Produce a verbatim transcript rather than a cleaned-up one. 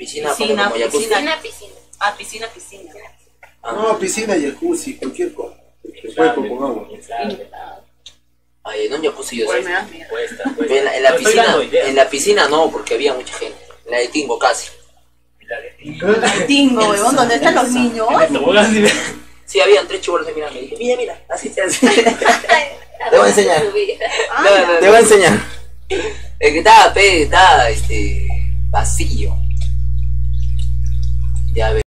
Piscina, Piscina, como jacuzzi. piscina. Piscina, piscina. Ah, piscina, piscina. Ah, No, piscina, jacuzzi, cualquier cosa. Después con agua. Ay, en un jacuzzi yo Pues sé. me das miedo. Cuesta, Pero cuesta. En la, en la No estoy piscina, dando ideas. en la piscina no, porque había mucha gente. En la de Timbo casi. Tingo, huevón, ¿dónde están los niños? Sí, habían tres chibolos de mirando. Y dije, mira, mira, así se hace. Te voy a enseñar. Ah, No, no, te voy a enseñar. Es que estaba, pe, estaba, este, vacío. Ya ves.